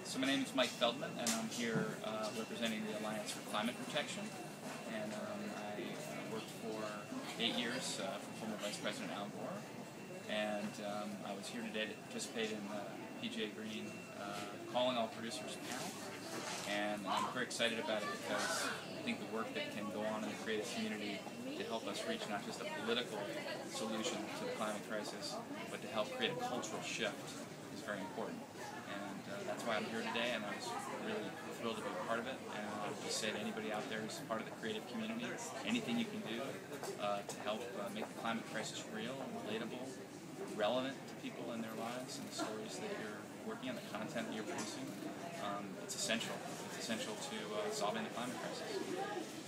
So my name is Mike Feldman, and I'm here representing the Alliance for Climate Protection. And I worked for 8 years for former Vice President Al Gore. And I was here today to participate in the PGA Green Calling All Producers panel. And I'm very excited about it because I think the work that can go on in the creative community to help us reach not just a political solution to the climate crisis, but to help create a cultural shift is very important. And that's why I'm here today, and I was really thrilled to be a part of it. And I would just say to anybody out there who's part of the creative community, anything you can do to help make the climate crisis real, relatable, relevant to people in their lives and the stories that you're working on, the content that you're producing, it's essential. It's essential to solving the climate crisis.